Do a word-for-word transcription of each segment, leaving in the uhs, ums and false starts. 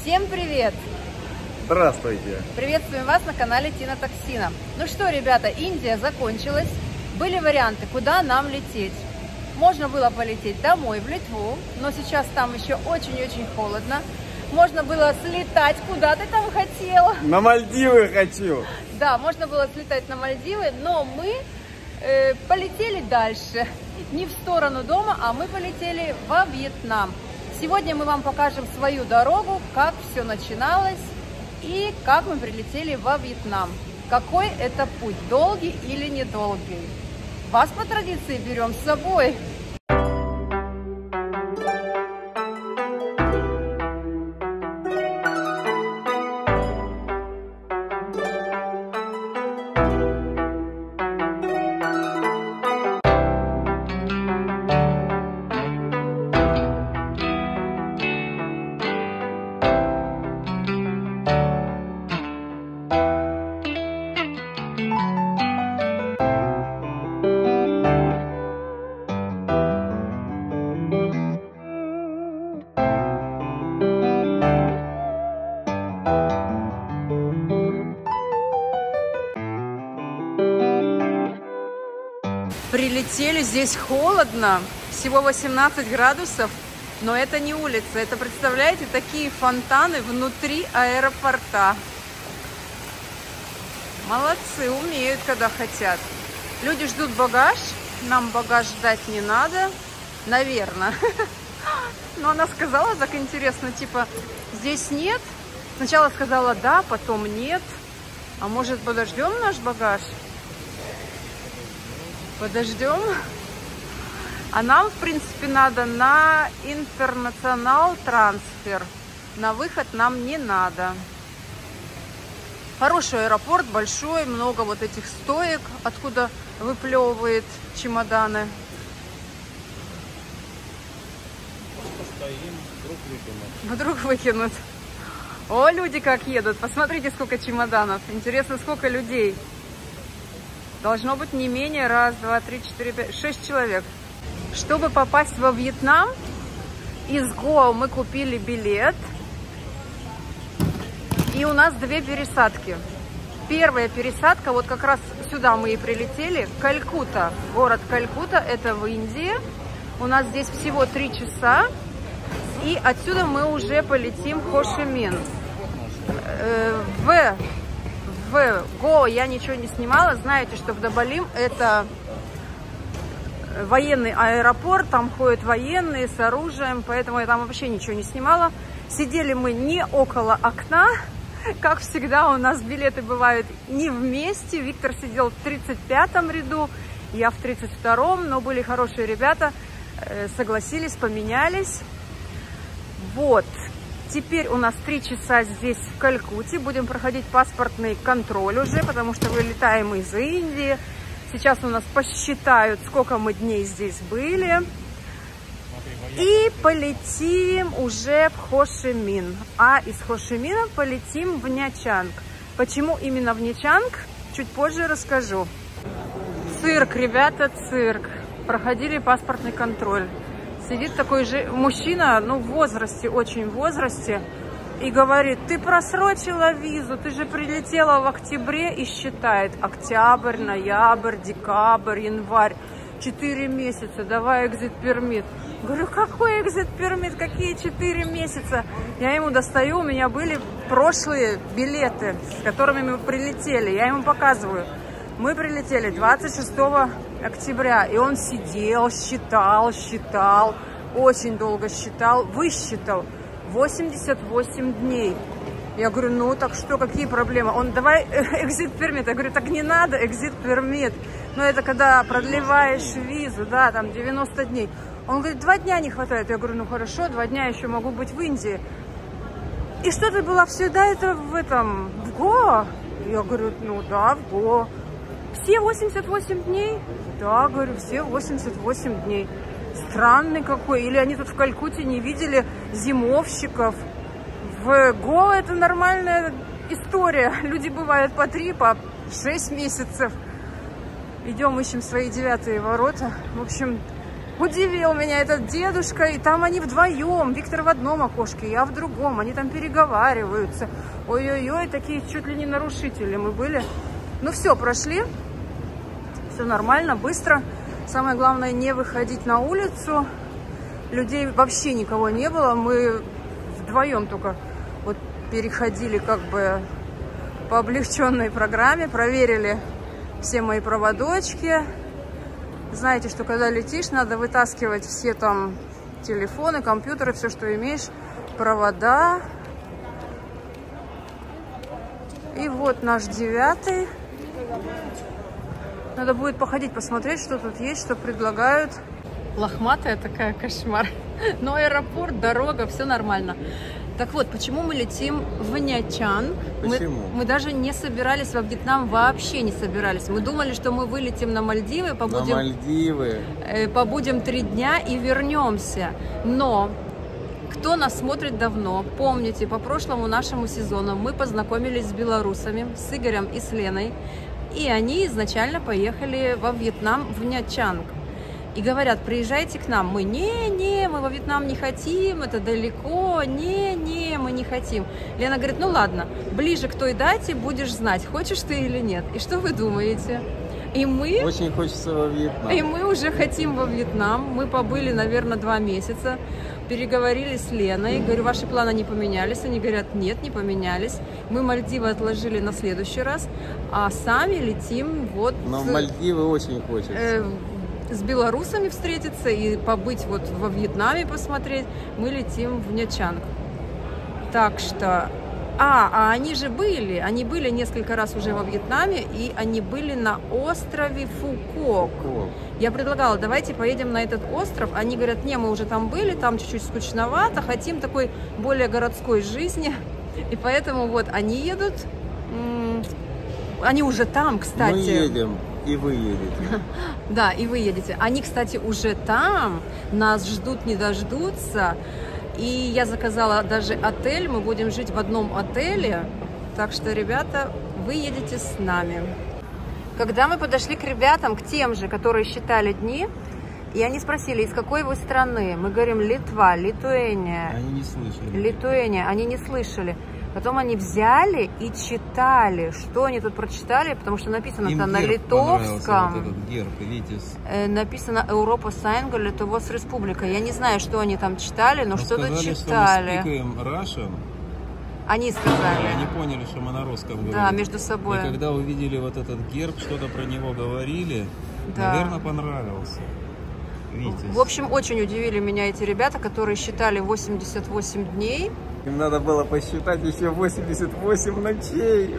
Всем привет! Здравствуйте! Приветствуем вас на канале Тина Токсина. Ну что, ребята, Индия закончилась. Были варианты, куда нам лететь. Можно было полететь домой, в Литву, но сейчас там еще очень-очень холодно. Можно было слетать, куда ты там хотела? На Мальдивы хочу! Да, можно было слетать на Мальдивы, но мы э, полетели дальше. Не в сторону дома, а мы полетели во Вьетнам. Сегодня мы вам покажем свою дорогу, как все начиналось и как мы прилетели во Вьетнам. Какой это путь, долгий или недолгий. Вас по традиции берем с собой. Прилетели, здесь холодно, всего восемнадцать градусов, но это не улица, это, представляете, такие фонтаны внутри аэропорта. Молодцы, умеют, когда хотят. Люди ждут багаж, нам багаж ждать не надо, наверное. Но она сказала так интересно, типа, здесь нет. Сначала сказала да, потом нет. А может, подождем наш багаж? Подождем. А нам, в принципе, надо на интернационал трансфер. На выход нам не надо. Хороший аэропорт, большой, много вот этих стоек, откуда выплевывает чемоданы. Постоим, вдруг выкинут. Вдруг выкинут. О, люди как едут. Посмотрите, сколько чемоданов. Интересно, сколько людей. Должно быть не менее раз, два, три, четыре, пять, шесть человек. Чтобы попасть во Вьетнам, из Гоа мы купили билет. И у нас две пересадки. Первая пересадка, вот как раз сюда мы и прилетели. Калькутта, город Калькутта, это в Индии. У нас здесь всего три часа. И отсюда мы уже полетим в Хошимин. В... В Гоа я ничего не снимала. Знаете, что в Даболим это военный аэропорт, там ходят военные с оружием, поэтому я там вообще ничего не снимала. Сидели мы не около окна, как всегда у нас билеты бывают не вместе. Виктор сидел в тридцать пятом ряду, я в тридцать втором, но были хорошие ребята, согласились, поменялись. Вот. Теперь у нас три часа здесь в Калькутте. Будем проходить паспортный контроль уже, потому что вылетаем из Индии. Сейчас у нас посчитают, сколько мы дней здесь были. И полетим уже в Хошимин. А из Хошимина полетим в Нячанг. Почему именно в Нячанг? Чуть позже расскажу. Цирк, ребята, цирк. Проходили паспортный контроль. Сидит такой же мужчина, ну, в возрасте, очень в возрасте, и говорит: ты просрочила визу, ты же прилетела в октябре, и считает: октябрь, ноябрь, декабрь, январь, четыре месяца, давай экзит-пермит. Говорю: какой экзит-пермит, какие четыре месяца? Я ему достаю, у меня были прошлые билеты, с которыми мы прилетели, я ему показываю. Мы прилетели двадцать шестого октября, и он сидел, считал, считал, очень долго считал, высчитал восемьдесят восемь дней. Я говорю: ну так что, какие проблемы? Он: давай экзит-пермит. Я говорю: так не надо экзит-пермит. Но это когда продлеваешь визу, да, там девяносто дней. Он говорит: два дня не хватает. Я говорю: ну хорошо, два дня еще могу быть в Индии. И что, ты была всегда это в этом, в Гоа? Я говорю: ну да, в Гоа. Все восемьдесят восемь дней? Да, говорю, все восемьдесят восемь дней. Странный какой. Или они тут в Калькутте не видели зимовщиков. В Гоа это нормальная история. Люди бывают по три, по шесть месяцев. Идем, ищем свои девятые ворота. В общем, Удивил меня этот дедушка, и там они вдвоем. Виктор в одном окошке, я в другом. Они там переговариваются. Ой-ой-ой, такие чуть ли не нарушители мы были. Ну все, прошли. Все нормально, быстро. Самое главное, не выходить на улицу. Людей вообще никого не было. Мы вдвоем только вот переходили как бы по облегченной программе. Проверили все мои проводочки. Знаете, что когда летишь, надо вытаскивать все там телефоны, компьютеры, все, что имеешь, провода. И вот наш девятый. Надо будет походить, посмотреть, что тут есть, что предлагают. Лохматая такая, кошмар. Но аэропорт, дорога, все нормально. Так вот, почему мы летим в Нячанг? Почему? Мы, мы даже не собирались во Вьетнам, вообще не собирались. Мы думали, что мы вылетим на Мальдивы, побудем, на Мальдивы. Э, побудем три дня и вернемся. Но кто нас смотрит давно, помните, по прошлому нашему сезону мы познакомились с белорусами, с Игорем и с Леной. И они изначально поехали во Вьетнам, в Нячанг. И говорят, приезжайте к нам. Мы, не-не, мы во Вьетнам не хотим, это далеко, не-не, мы не хотим. Лена говорит, ну ладно, ближе к той дате будешь знать, хочешь ты или нет. И что вы думаете? И мы... Очень хочется во Вьетнам. И мы уже хотим во Вьетнам. Мы побыли, наверное, два месяца. Переговорили с Леной. Говорю, ваши планы не поменялись? Они говорят, нет, не поменялись. Мы Мальдивы отложили на следующий раз, а сами летим вот... Но в Мальдивы очень хочется. Э, с белорусами встретиться и побыть вот во Вьетнаме, посмотреть. Мы летим в Нячанг. Так что... А, а они же были, они были несколько раз уже во Вьетнаме, и они были на острове Фукок. Фукок. Я предлагала, давайте поедем на этот остров. Они говорят, не, мы уже там были, там чуть-чуть скучновато, хотим такой более городской жизни. И поэтому вот они едут, они уже там, кстати. Мы едем, и вы едете. Да, и вы едете. Они, кстати, уже там, нас ждут, не дождутся. И я заказала даже отель, мы будем жить в одном отеле. Так что, ребята, вы едете с нами. Когда мы подошли к ребятам, к тем же, которые считали дни, и они спросили, из какой вы страны? Мы говорим, Литва, Литуэния. Они не слышали. Литуэния, они не слышали. Потом они взяли и читали, что они тут прочитали, потому что написано-то на литовском. Вот этот герб, видите? Э, написано Европа Сайнга, Литовос Республика. Я не знаю, что они там читали, но, но что-то читали. Что мы Russian. Они сказали. Они поняли, что мы на русском говорим. Да, между собой. И когда увидели вот этот герб, что-то про него говорили, да. Наверное, понравился. Видите? В общем, очень удивили меня эти ребята, которые считали восемьдесят восемь дней. Им надо было посчитать еще восемьдесят восемь ночей.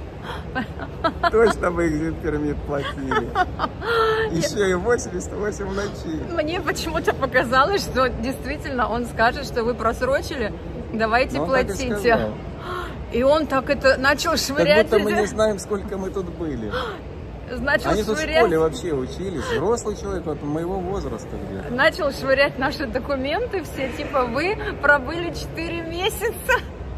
Точно бы их пермит платили. Еще и восемьдесят восемь ночей. Мне почему-то показалось, что действительно он скажет, что вы просрочили, давайте Но платите. И, и он так это начал швырять. Как будто мы не знаем, сколько мы тут были. Начал Они швырять... тут в школе вообще учились. Взрослый человек от моего возраста где-то. Начал швырять наши документы все, типа, вы пробыли четыре месяца.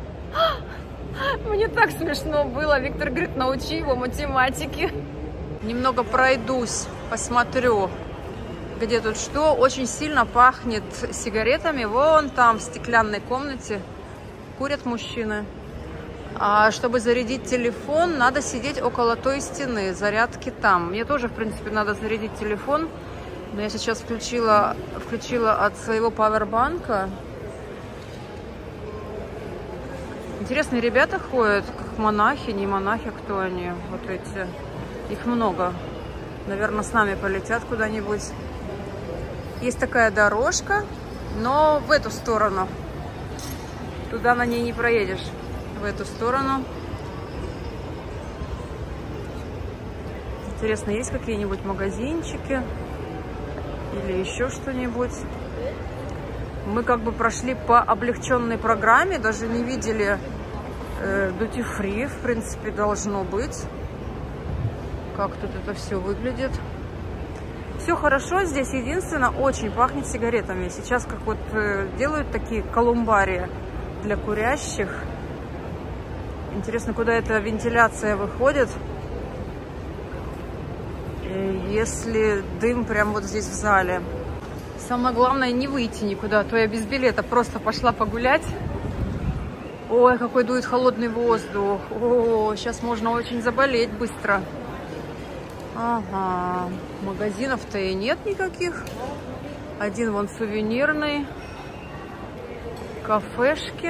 Мне так смешно было. Виктор говорит, научи его математике. Немного пройдусь, посмотрю, где тут что. Очень сильно пахнет сигаретами. Вон там, в стеклянной комнате, курят мужчины. А чтобы зарядить телефон, надо сидеть около той стены, зарядки там. Мне тоже, в принципе, надо зарядить телефон. Но я сейчас включила, включила от своего пауэрбанка. Интересные ребята ходят, как монахи, не монахи, кто они, вот эти. Их много. Наверное, с нами полетят куда-нибудь. Есть такая дорожка, но в эту сторону. Туда на ней не проедешь. В эту сторону. Интересно, есть какие-нибудь магазинчики или еще что-нибудь? Мы как бы прошли по облегченной программе, даже не видели э, duty-free, в принципе, должно быть. Как тут это все выглядит. Все хорошо, здесь единственное, очень пахнет сигаретами. Сейчас как вот э, делают такие колумбарии для курящих. Интересно, куда эта вентиляция выходит, если дым прямо вот здесь в зале. Самое главное не выйти никуда, а то я без билета просто пошла погулять. Ой, какой дует холодный воздух. О, сейчас можно очень заболеть быстро. Ага, магазинов-то и нет никаких. Один вон сувенирный. Кафешки.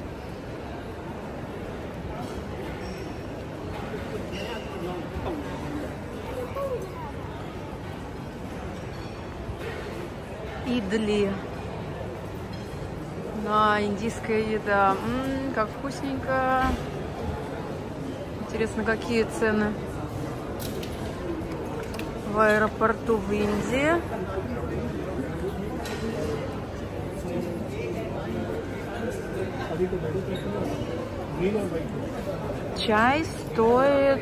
Идли. На индийская еда. М-м, как вкусненько. Интересно, какие цены в аэропорту в Индии. Чай стоит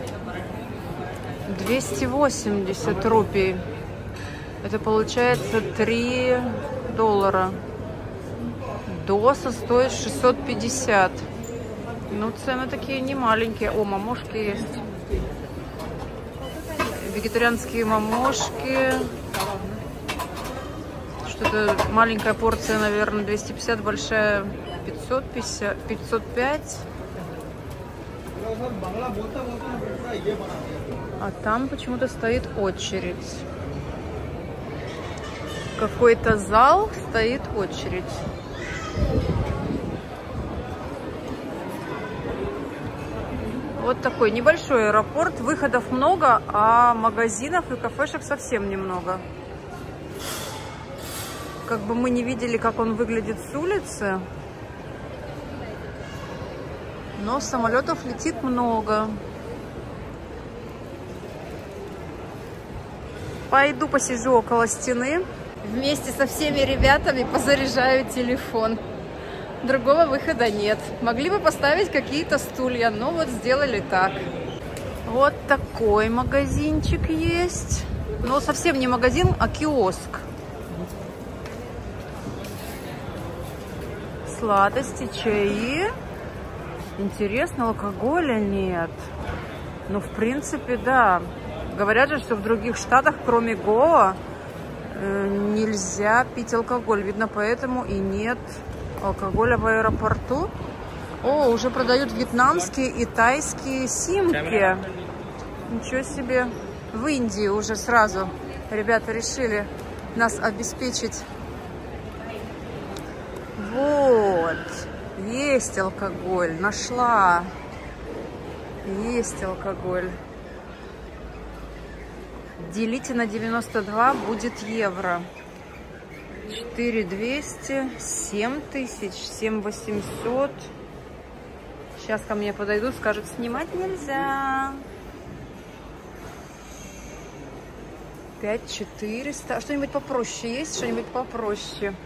двести восемьдесят рупий. Это получается три доллара. Доса стоит шестьсот пятьдесят. Ну, цены такие не маленькие. О, мамошки есть. Вегетарианские мамошки. Что-то маленькая порция, наверное, двести пятьдесят, большая пятьсот пятьдесят, пятьсот пять. А там почему-то стоит очередь. Какой-то зал, стоит очередь. Вот такой небольшой аэропорт. Выходов много, а магазинов и кафешек совсем немного. Как бы мы не видели, как он выглядит с улицы. Но самолетов летит много. Пойду посижу около стены. Вместе со всеми ребятами позаряжаю телефон. Другого выхода нет. Могли бы поставить какие-то стулья, но вот сделали так. Вот такой магазинчик есть. Но совсем не магазин, а киоск. Сладости, чаи. Интересно, алкоголя нет. Ну, в принципе, да. Говорят же, что в других штатах, кроме Гоа, нельзя пить алкоголь. Видно, поэтому и нет алкоголя в аэропорту. О, уже продают вьетнамские и тайские симки. Ничего себе. В Индии уже сразу ребята решили нас обеспечить. Вот. Есть алкоголь. Нашла. Есть алкоголь. Делите на девяносто два, будет евро. четыре двести, семь тысяч, семь восемьсот. Сейчас ко мне подойдут, скажут, снимать нельзя. пять четыреста. А что-нибудь попроще есть? Что-нибудь попроще?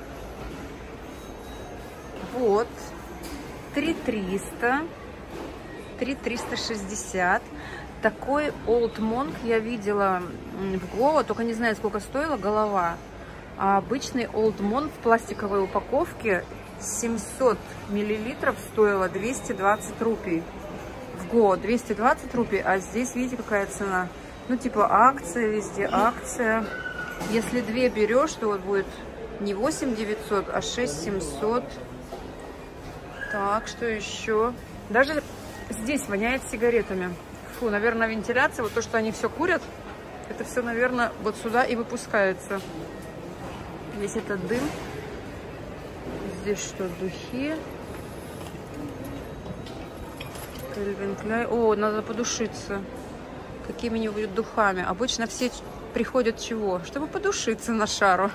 Вот. три триста. три триста шестьдесят. Такой Old Monk я видела в Гоа, только не знаю, сколько стоила голова. А обычный Old Monk в пластиковой упаковке семьсот миллилитров стоило двести двадцать рупий. В Гоа двести двадцать рупий, а здесь, видите, какая цена? Ну, типа акция, везде акция. Если две берешь, то вот будет не восемь девятьсот, а шесть семьсот. Так, что еще? Даже здесь воняет сигаретами. Фу, наверное, вентиляция, вот то, что они все курят, это все, наверное, вот сюда и выпускается. Весь этот дым. Здесь что, духи? Кельвин Кляйн. О, надо подушиться. Какими-нибудь духами. Обычно все приходят чего? Чтобы подушиться на шару.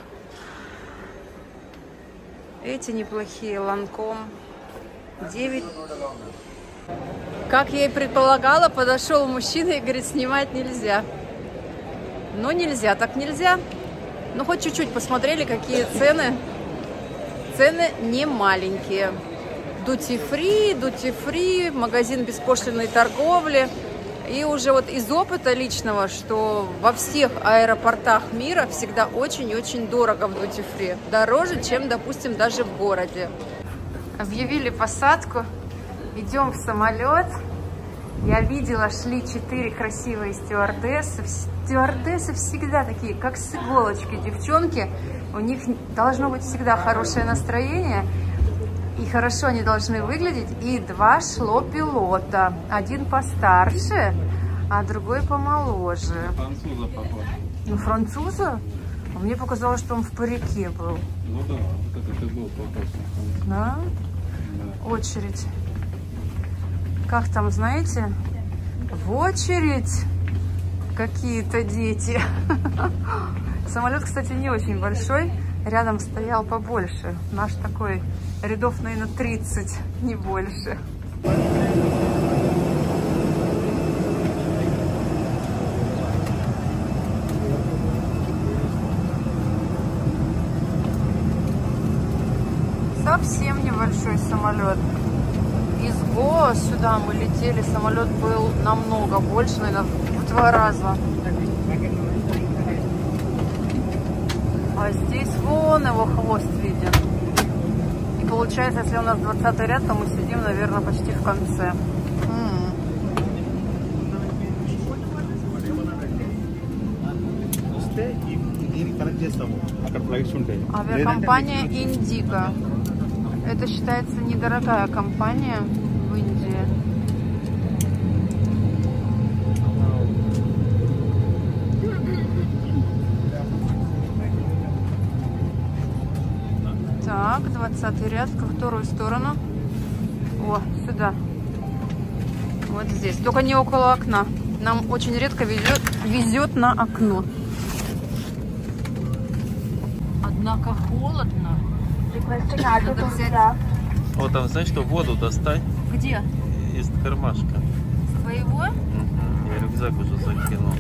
Эти неплохие. Ланком. девять. Как я и предполагала, подошел мужчина и говорит, снимать нельзя. Ну, нельзя, так нельзя. Ну, хоть чуть-чуть посмотрели, какие цены. Цены не маленькие. Duty-free, duty-free, магазин беспошлинной торговли. И уже вот из опыта личного, что во всех аэропортах мира всегда очень-очень дорого в duty-free. Дороже, чем, допустим, даже в городе. Объявили посадку. Идем в самолет. Я видела, шли четыре красивые стюардессы. Стюардессы всегда такие, как с иголочки, девчонки. У них должно быть всегда хорошее настроение. И хорошо они должны выглядеть. И два шло пилота. Один постарше, а другой помоложе. Француза похож. Ну, француза? А мне показалось, что он в парике был. Ну да, вот это ты был похож на француза. Да? Да. Очередь. Как там, знаете? В очередь какие-то дети. Самолет, кстати, не очень большой. Рядом стоял побольше. Наш такой рядов, наверное, тридцать, не больше. Совсем небольшой самолет. Из Гоа сюда мы летели, самолет был намного больше, наверное, в два раза. А здесь вон его хвост виден. И получается, если у нас двадцатый ряд, то мы сидим, наверное, почти в конце. Авиакомпания Индиго. Это считается недорогая компания в Индии. Так, двадцатый ряд. В которую сторону? О, сюда. Вот здесь. Только не около окна. Нам очень редко везет, везет на окно. Однако холодно. Надо взять... Вот там, знаешь, что воду достать? Где? Из кармашка. С твоего? Угу. Я рюкзак уже закинул.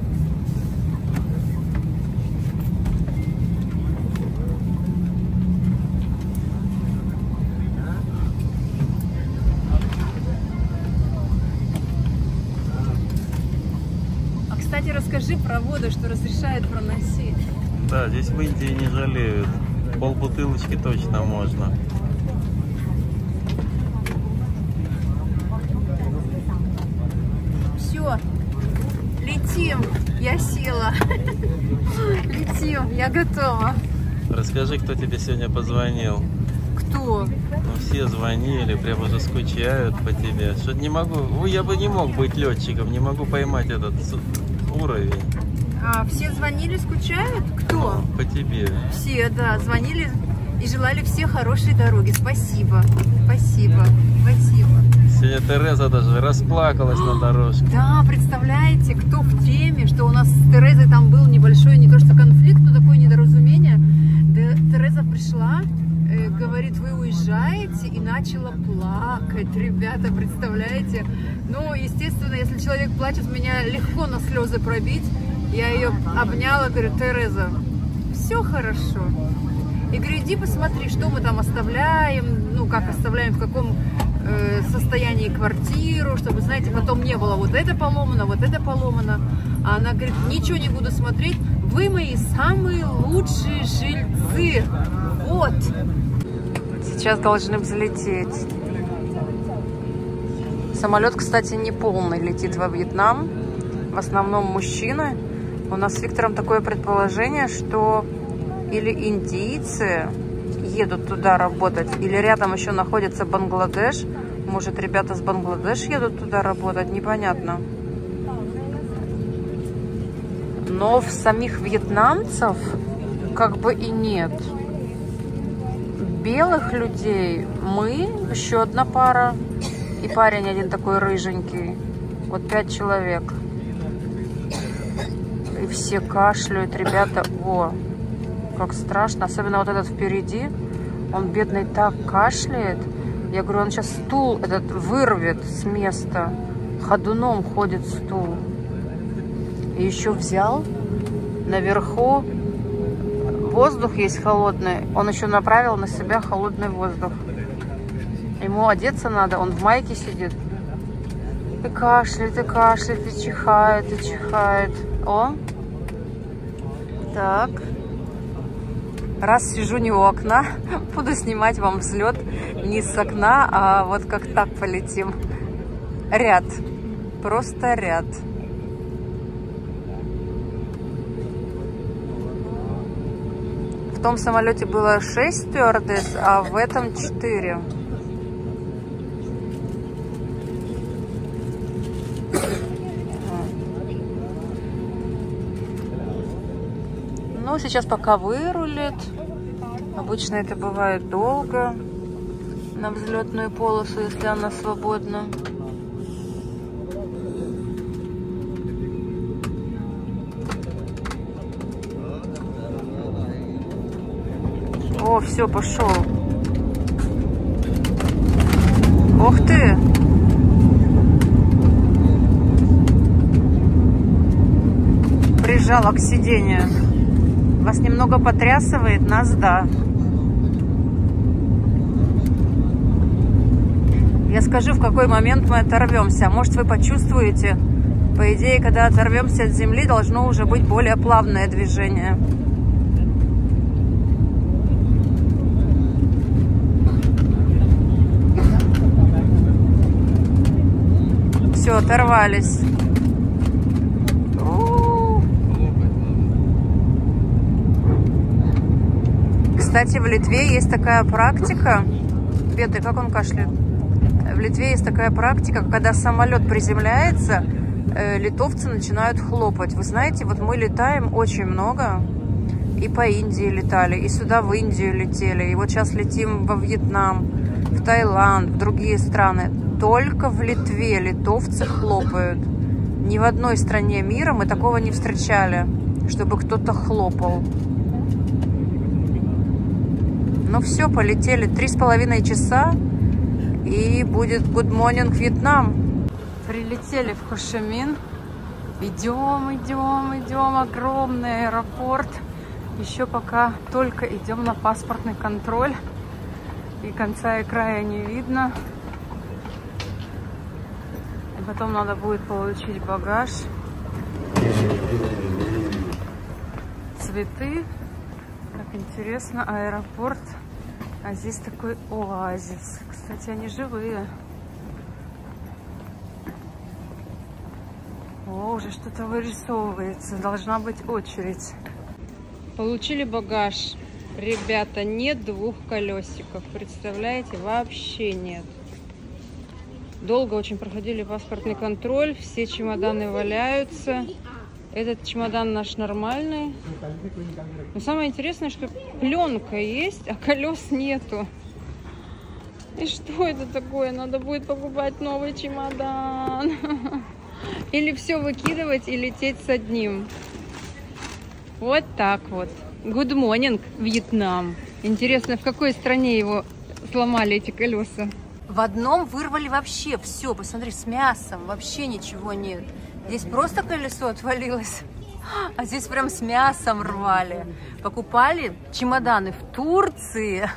А, кстати, расскажи про воду, что разрешает проносить. Да, здесь в Индии не жалеют. Пол бутылочки точно можно. Все, летим. Я села. Летим, я готова. Расскажи, кто тебе сегодня позвонил. Кто? Ну, все звонили, прям уже скучают по тебе. Что не могу, я бы не мог быть летчиком, не могу поймать этот уровень. А все звонили, скучают? Кто? По тебе. Все, да, звонили и желали все хорошей дороги. Спасибо, спасибо, спасибо. Сегодня Тереза даже расплакалась на дорожке. Да, представляете, кто в теме, что у нас с Терезой там был небольшой, не то что конфликт, но такое недоразумение. Тереза пришла, э, говорит, вы уезжаете, и начала плакать. Ребята, представляете? Ну, естественно, если человек плачет, меня легко на слезы пробить. Я ее обняла, говорю, Тереза, все хорошо. И говорю, иди посмотри, что мы там оставляем, ну, как оставляем, в каком э, состоянии квартиру, чтобы, знаете, потом не было вот это поломано, вот это поломано. А она говорит, ничего не буду смотреть, вы мои самые лучшие жильцы. Вот. Сейчас должны взлететь. Самолет, кстати, не полный, летит во Вьетнам. В основном мужчины. У нас с Виктором такое предположение, что или индийцы едут туда работать, или рядом еще находится Бангладеш. Может, ребята с Бангладеш едут туда работать, непонятно. Но в самих вьетнамцев как бы и нет. Белых людей мы, еще одна пара, и парень один такой рыженький. Вот пять человек. И все кашляют, ребята. О, как страшно. Особенно вот этот впереди. Он, бедный, так кашляет. Я говорю, он сейчас стул этот вырвет с места. Ходуном ходит стул. И еще взял наверху. Воздух есть холодный. Он еще направил на себя холодный воздух. Ему одеться надо. Он в майке сидит. И кашляет, и кашляет, и чихает, и чихает. О! Так. Раз сижу не у окна, буду снимать вам взлет не с окна, а вот как так полетим. Ряд. Просто ряд. В том самолете было шесть стюардесс, а в этом четыре. Ну, сейчас пока вырулит. Обычно это бывает долго на взлетную полосу, если она свободна. О, все, пошел. Ух ты! Прижала к сидению. Вас немного потрясывает, нас да. Я скажу, в какой момент мы оторвемся. Может, вы почувствуете. По идее, когда оторвемся от земли, должно уже быть более плавное движение. Все, оторвались. Кстати, в Литве есть такая практика. Бедный, как он кашляет? В Литве есть такая практика, когда самолет приземляется, э, литовцы начинают хлопать. Вы знаете, вот мы летаем очень много. И по Индии летали, и сюда в Индию летели. И вот сейчас летим во Вьетнам, в Таиланд, в другие страны. Только в Литве литовцы хлопают. Ни в одной стране мира мы такого не встречали, чтобы кто-то хлопал. Ну все, полетели. Три с половиной часа, и будет Good Morning Вьетнам. Прилетели в Хошимин. Идем, идем, идем. Огромный аэропорт. Еще пока только идем на паспортный контроль. И конца и края не видно. И потом надо будет получить багаж. Цветы. Как интересно, аэропорт. А здесь такой оазис. Кстати, они живые. О, уже что-то вырисовывается. Должна быть очередь. Получили багаж. Ребята, нет двух колесиков. Представляете? Вообще нет. Долго очень проходили паспортный контроль. Все чемоданы валяются. Этот чемодан наш нормальный. Но самое интересное, что пленка есть, а колес нету. И что это такое? Надо будет покупать новый чемодан. Или все выкидывать и лететь с одним. Вот так вот. Good morning, Вьетнам. Интересно, в какой стране его сломали, эти колеса? В одном вырвали вообще все. Посмотри, с мясом. Вообще ничего нет. Здесь просто колесо отвалилось, а здесь прям с мясом рвали. Покупали чемоданы в Турции.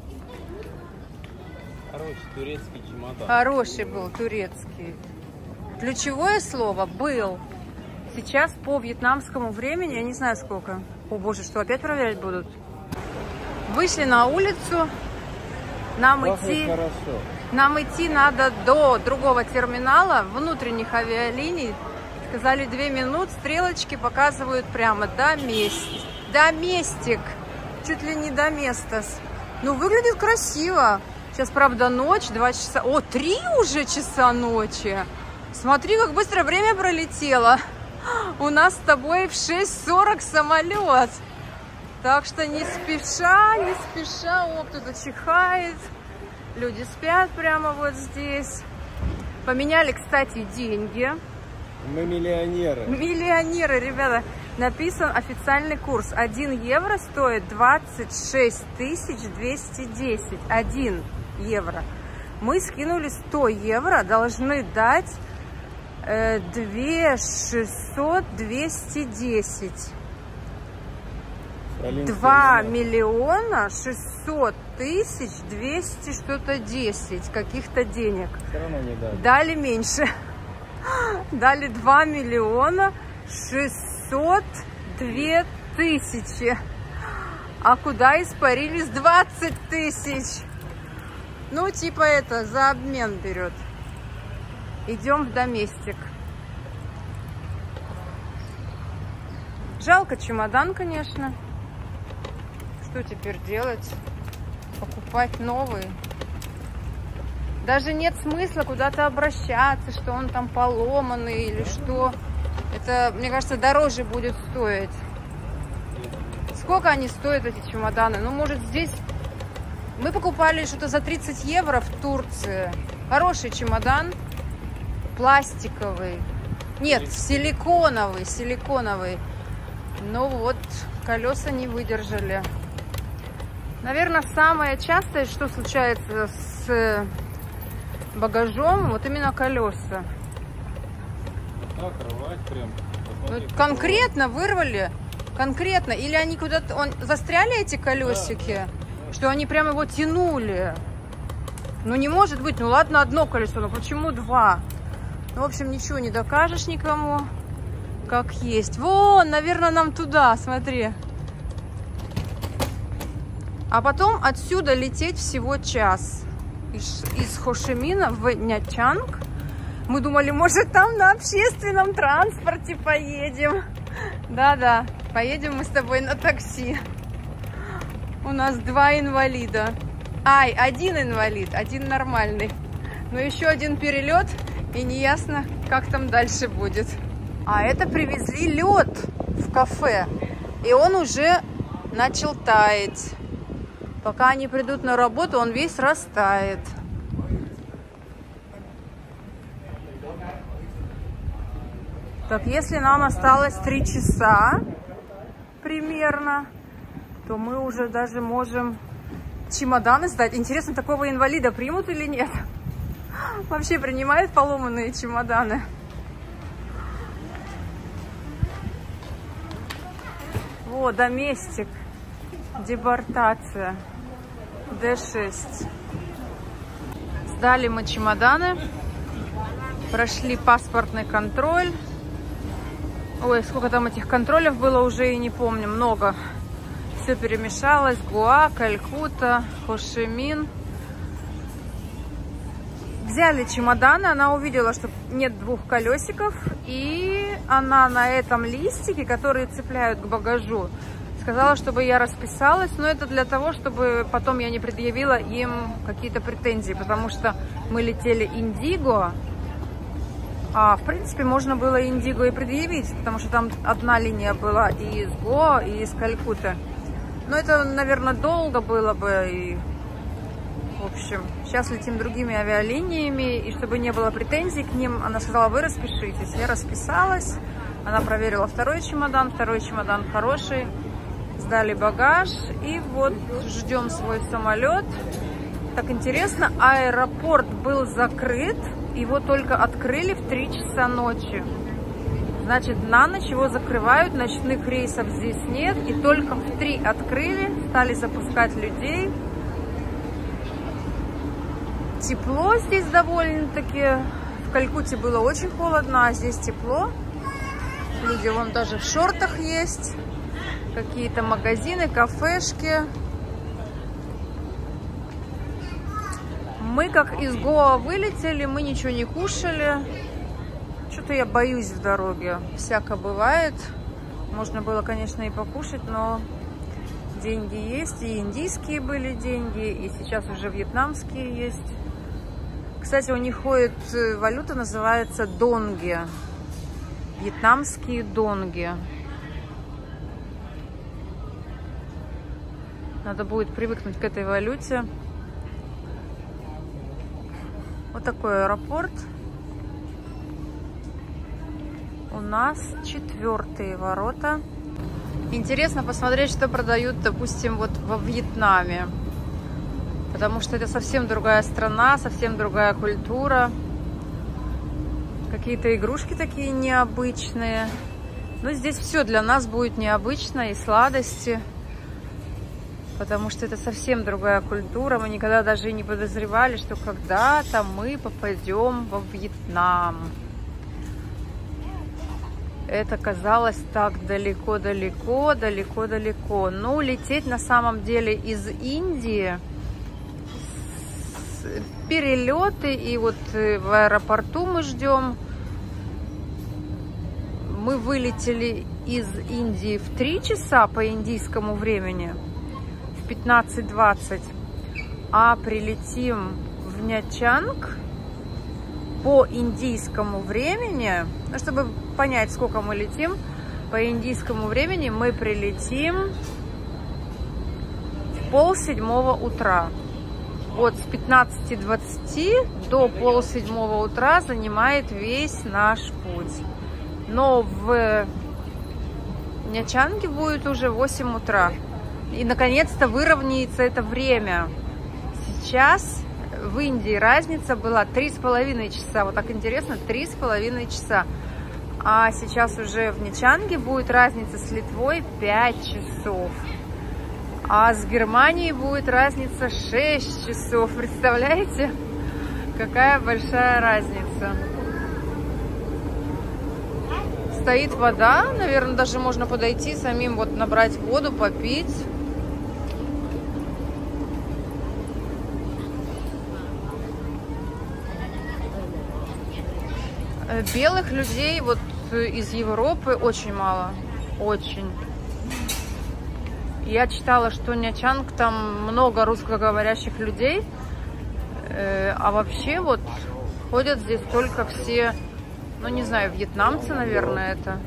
Хороший турецкий чемодан. Хороший был турецкий. Ключевое слово был. Сейчас по вьетнамскому времени, я не знаю сколько. О боже, что опять проверять будут? Вышли на улицу. Нам идти, хорошо. нам идти надо до другого терминала внутренних авиалиний. Сказали две минуты, стрелочки показывают прямо Доместик. Доместик. Чуть ли не Доместос. Ну, выглядит красиво. Сейчас, правда, ночь, два часа. О, три уже часа ночи. Смотри, как быстро время пролетело. У нас с тобой в шесть сорок самолет. Так что не спеша, не спеша. О, кто-то чихает. Люди спят прямо вот здесь. Поменяли, кстати, деньги. Мы миллионеры. Миллионеры, ребята. Написан официальный курс. один евро стоит двадцать шесть тысяч двести десять. один евро. Мы скинули сто евро. Должны дать э, две тысячи шестьсот двести десять. два миллиона шестьсот тысяч двести что-то десять. Каких-то денег. Все равно не дали. Дали меньше. Дали два миллиона шестьсот две тысячи. А куда испарились двадцать тысяч? Ну, типа это, за обмен берет. Идем в Доместик. Жалко чемодан, конечно. Что теперь делать? Покупать новый? Даже нет смысла куда-то обращаться, что он там поломанный или что. Это, мне кажется, дороже будет стоить. Сколько они стоят, эти чемоданы? Ну, может, здесь... Мы покупали что-то за тридцать евро в Турции. Хороший чемодан. Пластиковый. Нет, силиконовый, силиконовый. Но вот колеса не выдержали. Наверное, самое частое, что случается с багажом, вот именно колеса. А, кровать прям. Ну, конкретно вырвали, конкретно. Или они куда-то, он застряли эти колесики, да, что они прямо его тянули. Ну не может быть, ну ладно одно колесо, но почему два? Ну, в общем, ничего не докажешь никому, как есть. Вон, наверное, нам туда, смотри. А потом отсюда лететь всего час. Из, из Хошимина в Нячанг. Мы думали, может, там на общественном транспорте поедем. Да-да, поедем мы с тобой на такси. У нас два инвалида. Ай, один инвалид, один нормальный. Но еще один перелет, и неясно, как там дальше будет. А это привезли лед в кафе. И он уже начал таять. Пока они придут на работу, он весь растает. Так, если нам осталось три часа примерно, то мы уже даже можем чемоданы сдать. Интересно, такого инвалида примут или нет? Вообще принимают поломанные чемоданы? О, доместик. Депортация. Дэ шесть. Сдали мы чемоданы. Прошли паспортный контроль. Ой, сколько там этих контролей было, уже и не помню. Много. Все перемешалось. Гоа, Калькутта, Хошимин. Взяли чемоданы. Она увидела, что нет двух колесиков. И она на этом листике, которые цепляют к багажу, сказала, чтобы я расписалась. Но это для того, чтобы потом я не предъявила им какие-то претензии. Потому что мы летели Индиго. А, в принципе, можно было Индиго и предъявить, потому что там одна линия была и из Гоа, и из Калькутты. Но это, наверное, долго было бы. И, в общем, сейчас летим другими авиалиниями. И чтобы не было претензий к ним, она сказала, вы распишитесь. Я расписалась. Она проверила второй чемодан. Второй чемодан хороший. Сдали багаж. И вот ждем свой самолет. Так интересно, аэропорт был закрыт. Его только открыли в три часа ночи. Значит, на ночь его закрывают, ночных рейсов здесь нет. И только в три открыли, стали запускать людей. Тепло здесь довольно-таки. В Калькутте было очень холодно, а здесь тепло. Люди вон даже в шортах есть. Какие-то магазины, кафешки. Мы как из Гоа вылетели, мы ничего не кушали. Что-то я боюсь в дороге. Всяко бывает. Можно было, конечно, и покушать, но деньги есть. И индийские были деньги, и сейчас уже вьетнамские есть. Кстати, у них ходит валюта, называется донги. Вьетнамские донги. Надо будет привыкнуть к этой валюте. Вот такой аэропорт. У нас четвертые ворота. Интересно посмотреть, что продают, допустим, вот во Вьетнаме. Потому что это совсем другая страна, совсем другая культура. Какие-то игрушки такие необычные. Но здесь все для нас будет необычно, и сладости. Потому что это совсем другая культура. Мы никогда даже и не подозревали, что когда-то мы попадем во Вьетнам. Это казалось так далеко-далеко, далеко-далеко. Но лететь на самом деле из Индии, перелеты, и вот в аэропорту мы ждем. Мы вылетели из Индии в три часа по индийскому времени, в пятнадцать двадцать, а прилетим в Нячанг по индийскому времени, ну, чтобы понять, сколько мы летим, по индийскому времени мы прилетим в полседьмого утра. Вот с пятнадцати двадцати до полседьмого утра занимает весь наш путь. Но в Нячанге будет уже восемь утра. И наконец-то выровняется это время. Сейчас в Индии разница была три с половиной часа. Вот так интересно, три с половиной часа. А сейчас уже в Нячанге будет разница с Литвой пять часов. А с Германией будет разница шесть часов. Представляете? Какая большая разница. Стоит вода. Наверное, даже можно подойти самим, вот набрать воду, попить. Белых людей вот из Европы очень мало. Очень. Я читала, что Нячанг, там много русскоговорящих людей, э, а вообще вот ходят здесь только все, ну не знаю, вьетнамцы, наверное, это.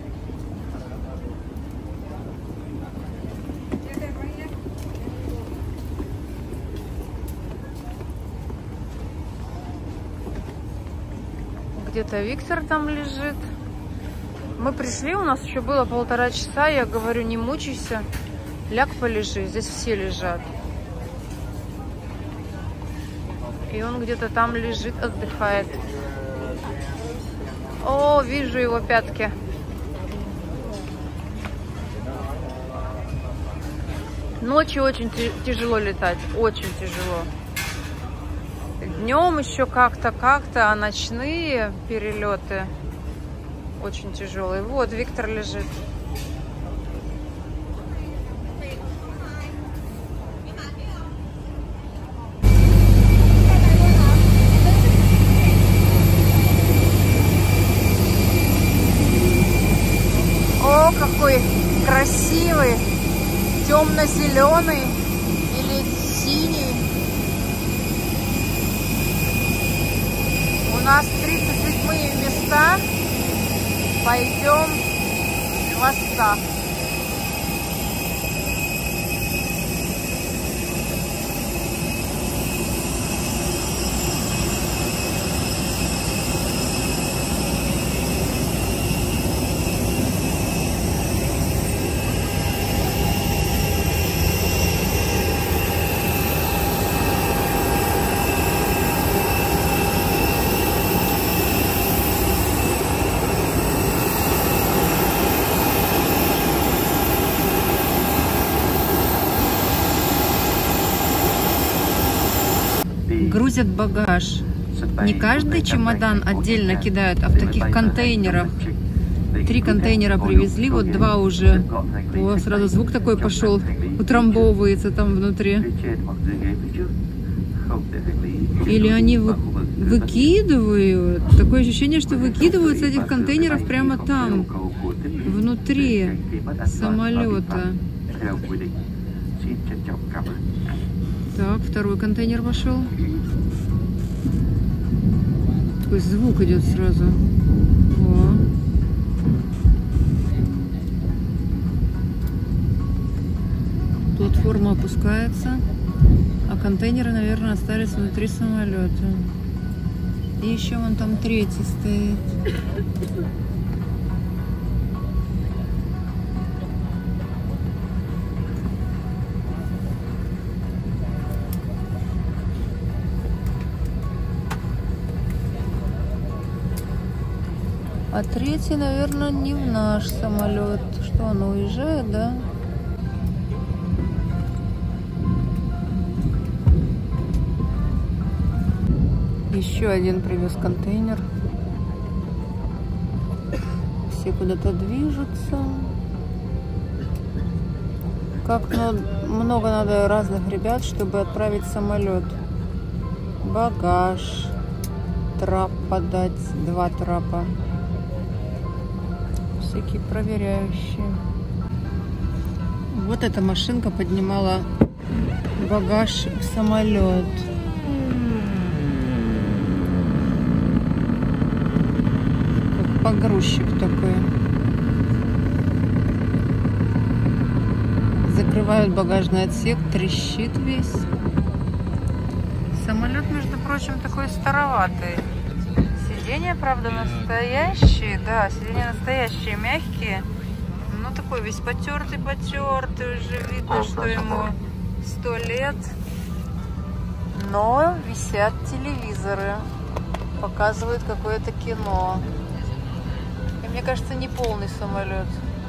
Где-то Виктор там лежит. Мы пришли, у нас еще было полтора часа, я говорю, не мучайся. Ляг, полежи, здесь все лежат. И он где-то там лежит, отдыхает. О, вижу его пятки. Ночью очень тяжело летать, очень тяжело. Днем еще как-то, как-то, а ночные перелеты очень тяжелые. Вот, Виктор лежит. О, какой красивый, темно-зеленый или синий. У нас тридцать седьмые места. Пойдем хвоста. Грузят багаж. Не каждый чемодан отдельно кидают, а в таких контейнерах. Три контейнера привезли, вот два уже. О, сразу звук такой пошел, утрамбовывается там внутри. Или они вы, выкидывают. Такое ощущение, что выкидывают с этих контейнеров прямо там, внутри самолета. Так, второй контейнер пошел. Такой звук идет сразу. О. Платформа опускается, а контейнеры, наверное, остались внутри самолета. И еще вон там третий стоит. А третий, наверное, не в наш самолет. Что, он уезжает, да? Еще один привез контейнер. Все куда-то движутся. Как много надо разных ребят, чтобы отправить самолет. Багаж. Трап подать. Два трапа. всякие проверяющие. Вот эта машинка поднимала багаж в самолет. Как погрузчик такой. Закрывают багажный отсек, трещит весь. Самолет, между прочим, такой староватый. Сиденья, правда, настоящие. Да, сиденья настоящие, мягкие. Ну, такой весь потертый-потертый. Уже видно, что ему сто лет. Но висят телевизоры. Показывают какое-то кино. И мне кажется, не полный самолет.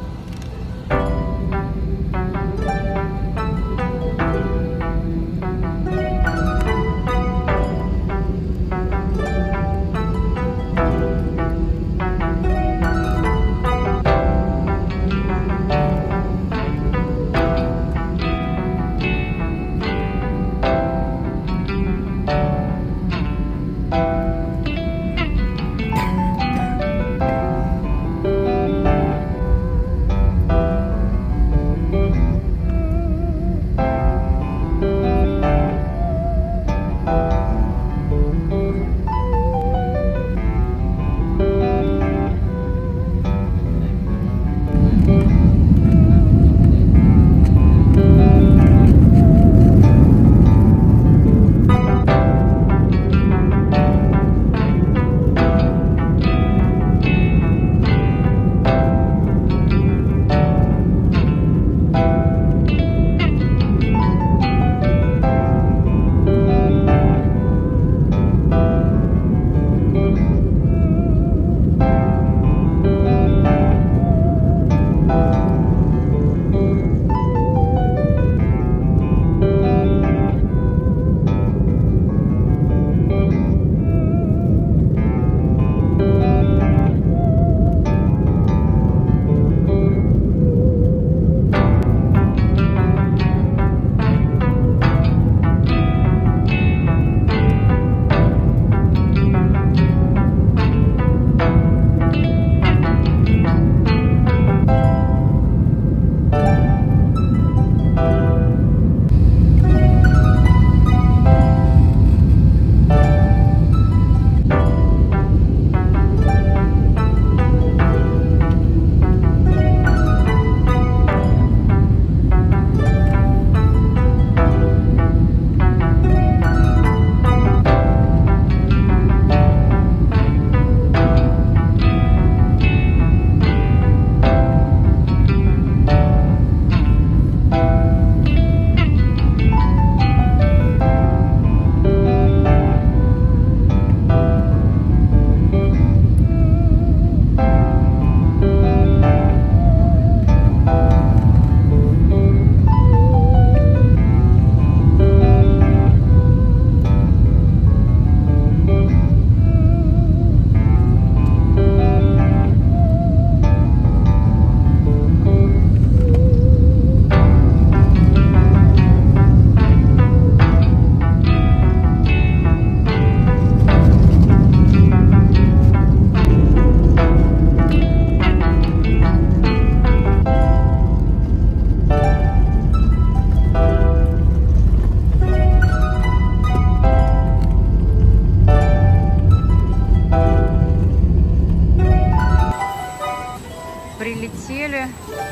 Прилетели.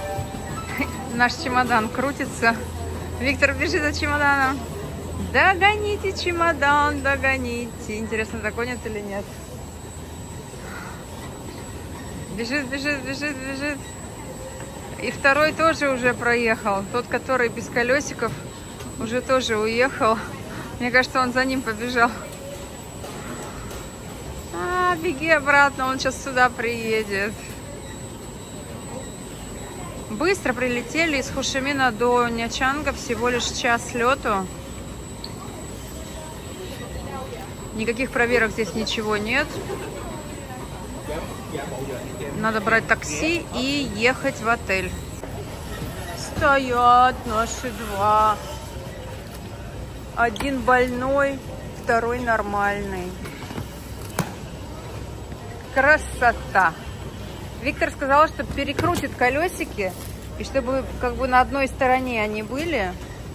Наш чемодан крутится. Виктор бежит за чемоданом. Догоните чемодан, догоните. Интересно, догонят или нет? Бежит, бежит, бежит, бежит. И второй тоже уже проехал. Тот, который без колесиков, уже тоже уехал. Мне кажется, он за ним побежал. А, беги обратно, он сейчас сюда приедет. Быстро прилетели из Хошимина до Нячанга, всего лишь час лету. Никаких проверок здесь ничего нет. Надо брать такси и ехать в отель. Стоят наши два. Один больной, второй нормальный. Красота. Виктор сказал, что перекрутит колесики, и чтобы как бы на одной стороне они были.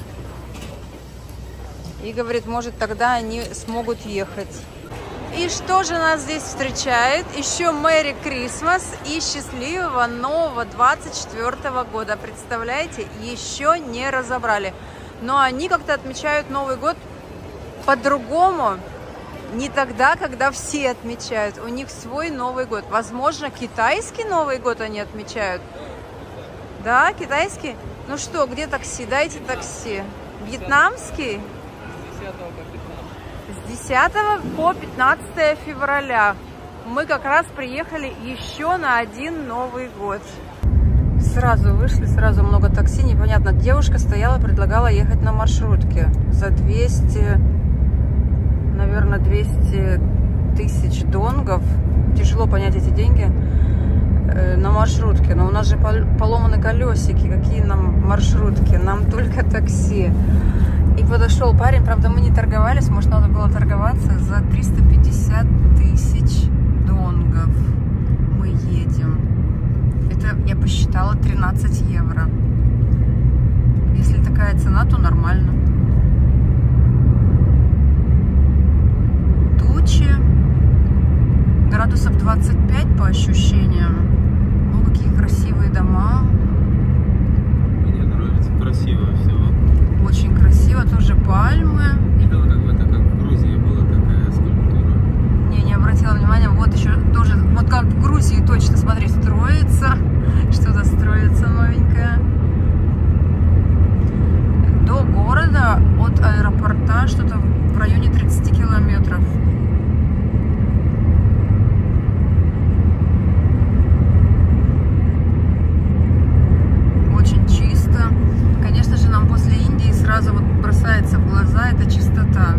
И говорит, может, тогда они смогут ехать. И что же нас здесь встречает? Еще Merry Christmas и счастливого нового двадцать четвёртого года. Представляете, еще не разобрали. Но они как-то отмечают Новый год по-другому. Не тогда, когда все отмечают. У них свой Новый год. Возможно, китайский Новый год они отмечают. Да, китайский? Ну что, где такси? Дайте такси. Вьетнамский? С десятого по пятнадцатое февраля. Мы как раз приехали еще на один Новый год. Сразу вышли, сразу много такси. Непонятно. Девушка стояла, предлагала ехать на маршрутке за двести... наверное, двести тысяч донгов. Тяжело понять эти деньги э, на маршрутке. Но у нас же поломаны колесики. Какие нам маршрутки? Нам только такси. И подошел парень. Правда, мы не торговались. Может, надо было торговаться. За триста пятьдесят тысяч донгов мы едем. Это, я посчитала, тринадцать евро. Если такая цена, то нормально. Градусов двадцать пять по ощущениям. О, какие красивые дома. Мне нравится, красиво всего. Очень красиво, тоже пальмы. Видела, как это, как в Грузии была такая скульптура. Не, не обратила внимания. Вот еще тоже, вот как в Грузии точно, смотри, строится. Что-то строится новенькое. До города от аэропорта что-то в районе тридцати километров. Сразу вот бросается в глаза эта чистота.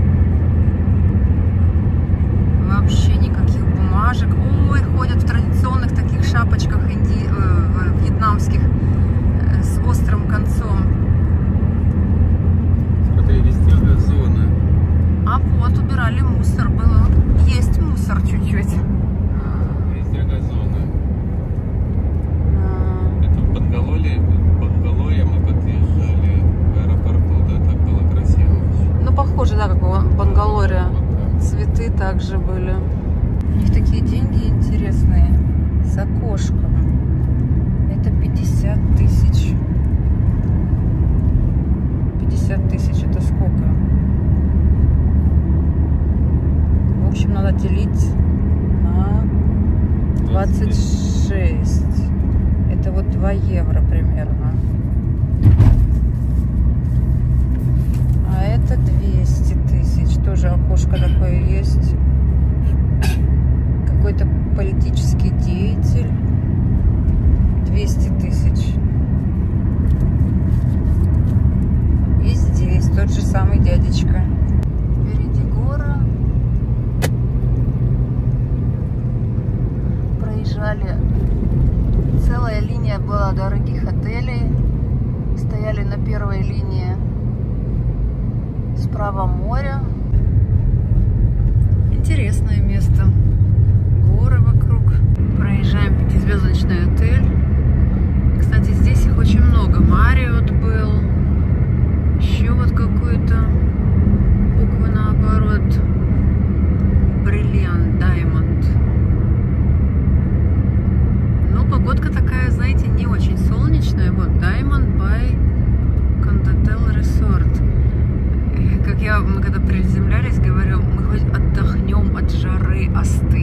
Вообще никаких бумажек. Ой, ходят в традиционных таких шапочках инди... э, вьетнамских э, с острым концом. Смотри, везде газоны. А вот убирали мусор. Было. Есть мусор чуть-чуть. Везде газоны. А... Это в Бангалоре, в Бангалоре мы подъезжали в аэропорту. Похоже, да, как в Бангалоре. Цветы также были. У них такие деньги интересные. С окошком. Это пятьдесят тысяч. пятьдесят тысяч это сколько? В общем, надо делить на двадцать шесть. Это вот два евро примерно. А это двести тысяч. Тоже окошко такое есть. Какой-то политический деятель. двести тысяч. И здесь тот же самый дядечка. Впереди гора. Проезжали. Целая линия была дорогих отелей. Стояли на первой линии. Справа море. Интересное место. Горы вокруг. Проезжаем пятизвездочный отель. Кстати, здесь их очень много. Марриott был. Еще вот какой-то. Буквы наоборот. Brilliant Diamond. Но погодка такая, знаете, не очень солнечная. Вот Diamond by Condotel Resort. Как я, мы когда приземлялись, говорю, мы хоть отдохнем от жары, остынем.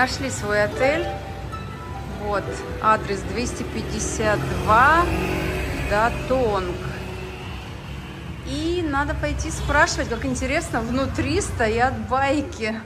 нашли свой отель. Вот, адрес двести пятьдесят два Датонг. И надо пойти спрашивать, как интересно, внутри стоят байки.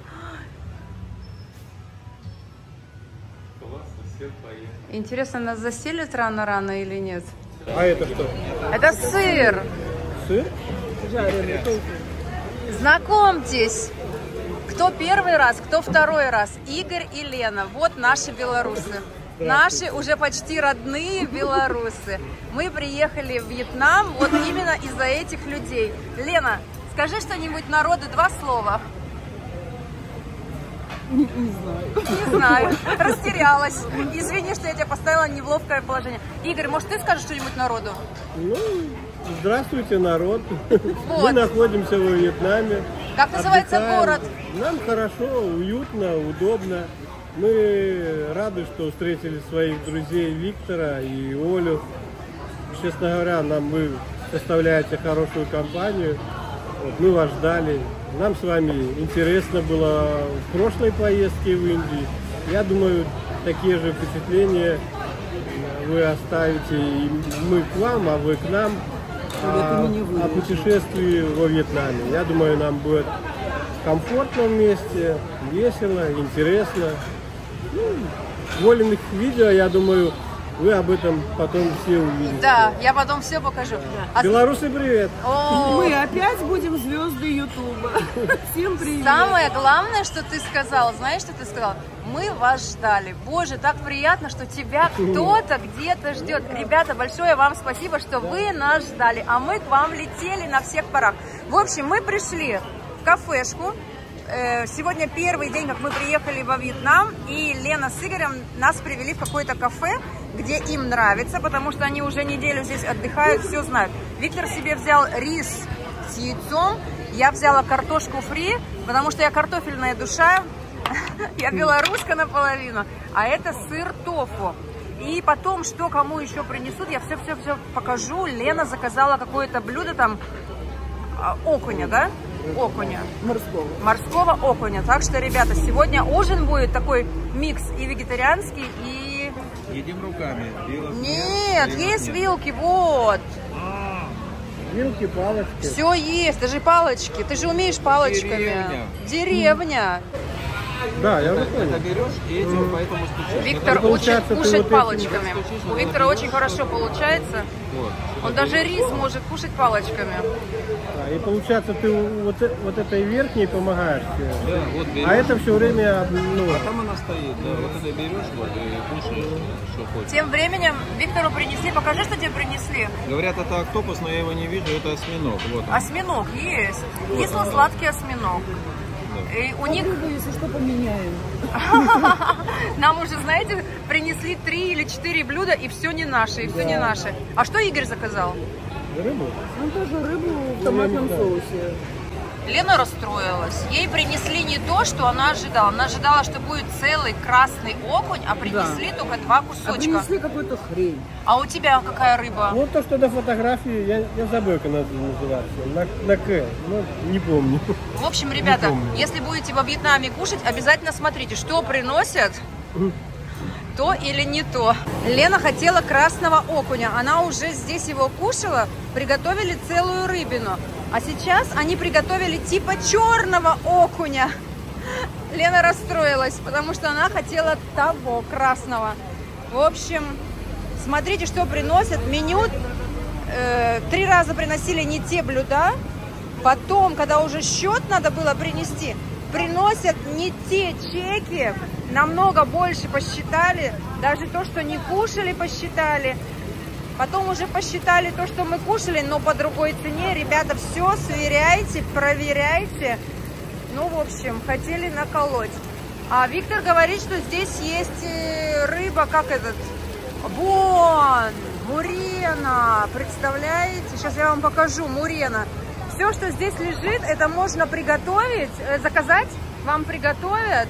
Интересно, нас заселят рано-рано или нет? А это что? Это сыр. Сыр? Жареный. Знакомьтесь, кто первый раз, кто второй раз. Игорь и Лена. Вот наши белорусы. Наши уже почти родные белорусы. Мы приехали в Вьетнам вот именно из-за этих людей. Лена, скажи что-нибудь народу, два слова. Не, не знаю. Не знаю. Растерялась. Извини, что я тебя поставила в неловкое положение. Игорь, может, ты скажешь что-нибудь народу? Ну, здравствуйте, народ. Вот. Мы находимся во Вьетнаме. Как называется Отдыхаем. город? Нам хорошо, уютно, удобно. Мы рады, что встретили своих друзей Виктора и Олю. Честно говоря, нам вы составляете хорошую компанию. Вот, мы вас ждали. Нам с вами интересно было в прошлой поездке в Индию. Я думаю, такие же впечатления вы оставите и мы к вам, а вы к нам о, о путешествии во Вьетнаме. Я думаю, нам будет в комфортном месте, весело, интересно. Ну, Волиных видео, я думаю, вы об этом потом все увидите. Да, я потом все покажу. А... Белорусы, привет! О, Мы опять будем звезды Ютуба. Всем привет! самое главное, что ты сказал, знаешь, что ты сказал? Мы вас ждали. Боже, так приятно, что тебя кто-то где-то ждет. Ребята, большое вам спасибо, что вы нас ждали, а мы к вам летели на всех парах. В общем, мы пришли в кафешку. Сегодня первый день, как мы приехали во Вьетнам, и Лена с Игорем нас привели в какое-то кафе, где им нравится, потому что они уже неделю здесь отдыхают, все знают. Виктор себе взял рис с яйцом, я взяла картошку фри, потому что я картофельная душа, я белоруска наполовину, а это сыр тофу. И потом, что кому еще принесут, я все-все-все покажу. Лена заказала какое-то блюдо там, окуня, да? Окуня. Морского. Морского окуня. Так что, ребята, сегодня ужин будет такой микс и вегетарианский, и... Едим руками. Вилок Нет, нет, есть нет. вилки, вот. Вилки, палочки. Все есть, даже палочки. Ты же умеешь палочками. Деревня. Деревня. Да, я уже Это понял. берешь и этим поэтому стучишь. Виктор Это получается, учит ты кушать вот этим палочками. У Виктора очень хорошо получается. Вот. Он даже рис может кушать палочками. Да, и получается, ты вот, э- вот этой верхней помогаешь. себе. Да, вот берешь. А это все время, ну, А там она стоит, да. Вот это берешь, вот, и кушаешь, что хочешь. Тем временем Виктору принесли. Покажи, что тебе принесли. Говорят, это октопус, но я его не вижу, это осьминог. Вот он. Осьминог есть. Кисло-сладкий осьминог. И у них... Рыбу, если что, поменяем. Нам уже, знаете, принесли три или четыре блюда, и все не наше, и все не наше. А что Игорь заказал? рыбу. Ну, тоже рыбу в томатном соусе. Лена расстроилась. Ей принесли не то, что она ожидала. Она ожидала, что будет целый красный окунь, а принесли Да. только два А кусочка. принесли какую-то хрень. А у тебя какая рыба? Вот то, что на фотографии, я, я забыл, как она называется. На, на К, ну, не помню. В общем, ребята, помню. если будете во Вьетнаме кушать, обязательно смотрите, что приносят, то или не то. Лена хотела красного окуня. Она уже здесь его кушала, приготовили целую рыбину. А сейчас они приготовили типа черного окуня. Лена расстроилась, потому что она хотела того красного. В общем, смотрите, что приносят. Меню э, три раза приносили не те блюда. Потом, когда уже счет надо было принести, приносят не те чеки. Намного больше посчитали. Даже то, что не кушали, посчитали. Потом уже посчитали то, что мы кушали, но по другой цене. Ребята, все сверяйте, проверяйте. Ну, в общем, хотели наколоть. А Виктор говорит, что здесь есть рыба, как этот, вон, мурена. Представляете? Сейчас я вам покажу, мурена. Все, что здесь лежит, это можно приготовить, заказать, вам приготовят.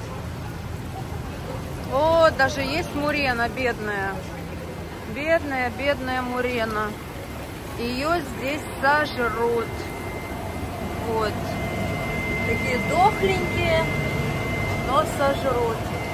Вот, даже есть мурена бедная. Бедная, бедная мурена. Ее здесь сожрут. Вот. Такие дохленькие, но сожрут.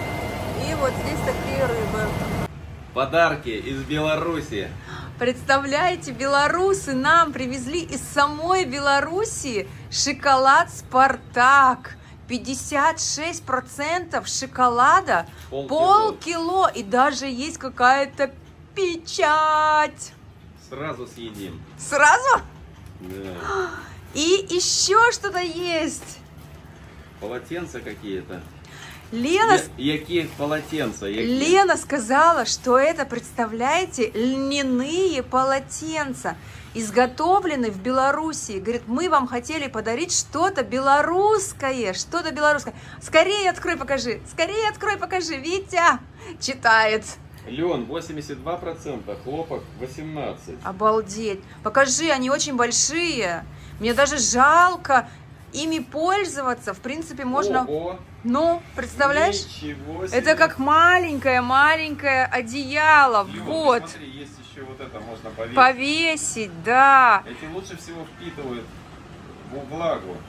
И вот здесь такие рыбы. Подарки из Беларуси. Представляете, белорусы нам привезли из самой Белоруссии шоколад «Спартак». пятьдесят шесть процентов шоколада, Полкило. полкило, и даже есть какая-то печать. Сразу съедим. Сразу? Да. И еще что-то есть. Полотенца какие-то. Лена, Я, якие полотенца? Якие? Лена сказала, что это, представляете, льняные полотенца, изготовлены в Белоруссии. Говорит, мы вам хотели подарить что-то белорусское, что-то белорусское. Скорее открой, покажи, скорее открой, покажи. Витя читает. Лен восемьдесят два процента, хлопок восемнадцать процентов. Обалдеть. Покажи, они очень большие. Мне даже жалко ими пользоваться. В принципе, можно... Ого. Ну, представляешь? Ничего себе. Это как маленькое-маленькое одеяло. Лён, Вот. смотри, есть еще вот это, можно повесить. Повесить, да. Эти лучше всего впитывают влагу.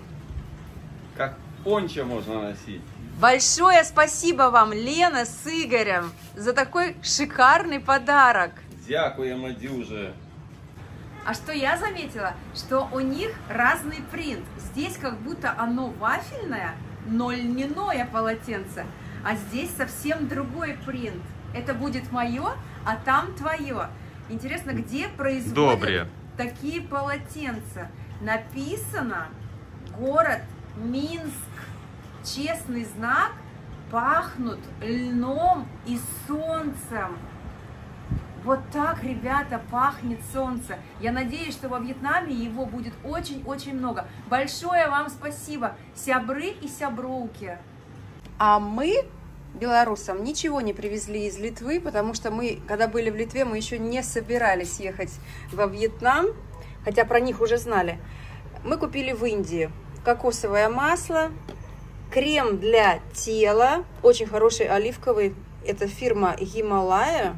Как пончо можно носить. Большое спасибо вам, Лена с Игорем, за такой шикарный подарок. Дякуємо дюже. А что я заметила? Что у них разный принт. Здесь как будто оно вафельное, но льняное полотенце. А здесь совсем другой принт. Это будет мое, а там твое. Интересно, где производят Добре. такие полотенца? Написано город Минск. Честный знак, пахнут льном и солнцем. Вот так, ребята, пахнет солнце. Я надеюсь, что во Вьетнаме его будет очень-очень много. Большое вам спасибо, сябры и сяброуки. А мы, белорусам, ничего не привезли из Литвы, потому что мы, когда были в Литве, мы еще не собирались ехать во Вьетнам, хотя про них уже знали. Мы купили в Индии кокосовое масло, крем для тела, очень хороший оливковый, это фирма Гималая,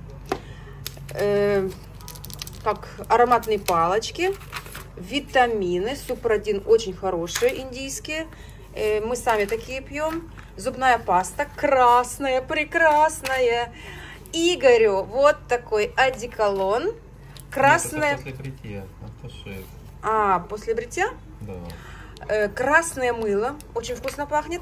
э, как ароматные палочки, витамины, супрадин очень хорошие, индийские, э, мы сами такие пьем, зубная паста красная, прекрасная, Игорю вот такой одеколон, красная... Нет, это после бритья, автошейв. А, после бритья? Да. Красное мыло, очень вкусно пахнет,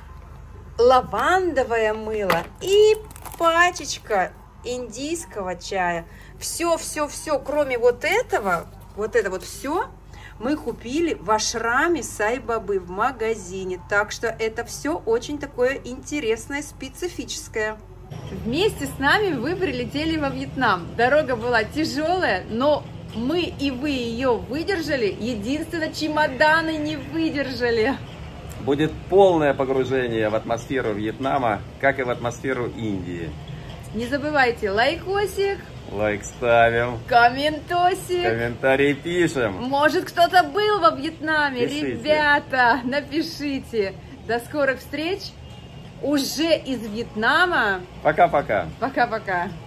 лавандовое мыло и пачечка индийского чая. Все, все, все, кроме вот этого, вот это вот все мы купили в ашраме Сай-Бабы в магазине. Так что это все очень такое интересное, специфическое. Вместе с нами вы прилетели во Вьетнам. Дорога была тяжелая, но мы и вы ее выдержали. Единственное, чемоданы не выдержали. Будет полное погружение в атмосферу Вьетнама, как и в атмосферу Индии. Не забывайте лайкосик, Лайк ставим, комментосик. комментарий пишем. Может, кто-то был во Вьетнаме? Пишите. Ребята, напишите. До скорых встреч уже из Вьетнама. Пока-пока. Пока-пока.